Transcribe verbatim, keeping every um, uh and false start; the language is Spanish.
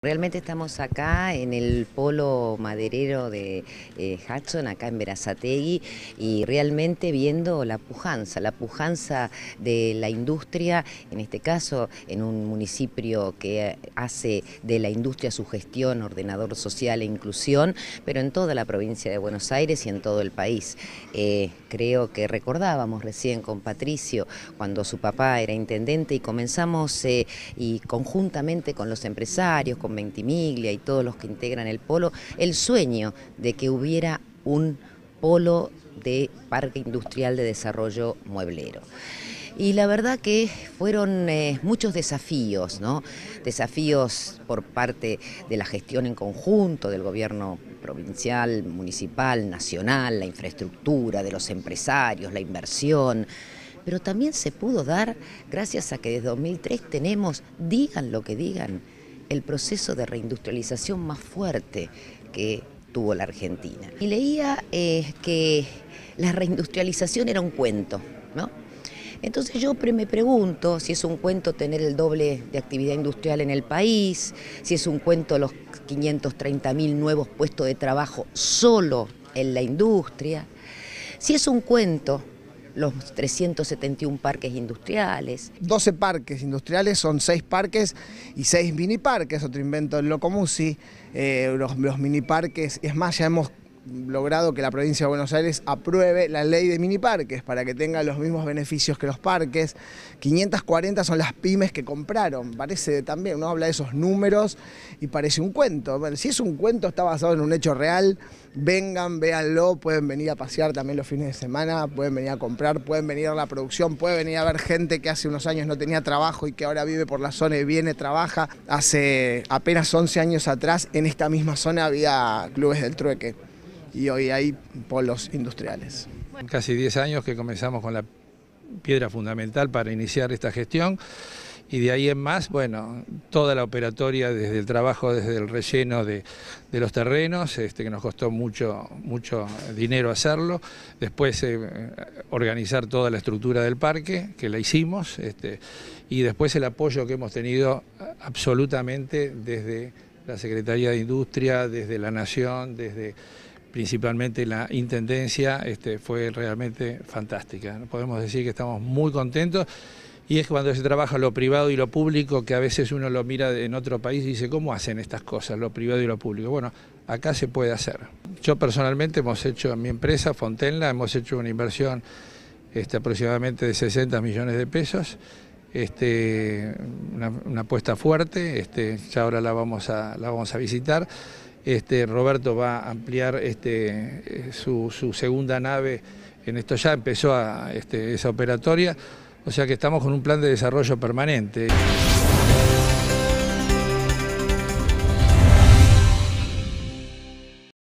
Realmente estamos acá en el polo maderero de eh, Hudson, acá en Berazategui, y realmente viendo la pujanza, la pujanza de la industria, en este caso en un municipio que hace de la industria su gestión, ordenador social e inclusión, pero en toda la provincia de Buenos Aires y en todo el país. Eh, creo que recordábamos recién con Patricio, cuando su papá era intendente, y comenzamos eh, y conjuntamente con los empresarios, con Ventimiglia y todos los que integran el polo, el sueño de que hubiera un polo de parque industrial de desarrollo mueblero. Y la verdad que fueron eh, muchos desafíos, ¿no? Desafíos por parte de la gestión en conjunto del gobierno provincial, municipal, nacional, la infraestructura, de los empresarios, la inversión. Pero también se pudo dar gracias a que desde dos mil tres tenemos, digan lo que digan, el proceso de reindustrialización más fuerte que tuvo la Argentina. Y leía eh, que la reindustrialización era un cuento, ¿no? Entonces yo me pregunto si es un cuento tener el doble de actividad industrial en el país, si es un cuento los quinientos treinta mil nuevos puestos de trabajo solo en la industria, si es un cuento los trescientos setenta y uno parques industriales. doce parques industriales, son seis parques y seis mini parques, otro invento del Locomusi. Eh, los, los mini parques, es más, ya hemos logrado que la provincia de Buenos Aires apruebe la ley de mini parques para que tengan los mismos beneficios que los parques. quinientas cuarenta son las pymes que compraron, parece también, uno habla de esos números y parece un cuento. Bueno, si es un cuento, está basado en un hecho real, vengan, véanlo, pueden venir a pasear también los fines de semana, pueden venir a comprar, pueden venir a la producción, puede venir a ver gente que hace unos años no tenía trabajo y que ahora vive por la zona y viene, trabaja. Hace apenas once años atrás, en esta misma zona había clubes del trueque y hoy hay polos industriales. Casi diez años que comenzamos con la piedra fundamental para iniciar esta gestión, y de ahí en más, bueno, toda la operatoria desde el trabajo, desde el relleno de, de los terrenos, este, que nos costó mucho, mucho dinero hacerlo, después eh, organizar toda la estructura del parque, que la hicimos, este, y después el apoyo que hemos tenido absolutamente desde la Secretaría de Industria, desde la Nación, desde principalmente la Intendencia, este, fue realmente fantástica. Podemos decir que estamos muy contentos, y es cuando se trabaja lo privado y lo público, que a veces uno lo mira en otro país y dice, ¿cómo hacen estas cosas, lo privado y lo público? Bueno, acá se puede hacer. Yo personalmente hemos hecho, en mi empresa, Fontenla, hemos hecho una inversión este, aproximadamente de sesenta millones de pesos, este, una, una apuesta fuerte, este, ya ahora la vamos a, la vamos a visitar. Este, Roberto va a ampliar este, su, su segunda nave, en esto ya empezó a, este, esa operatoria, o sea que estamos con un plan de desarrollo permanente.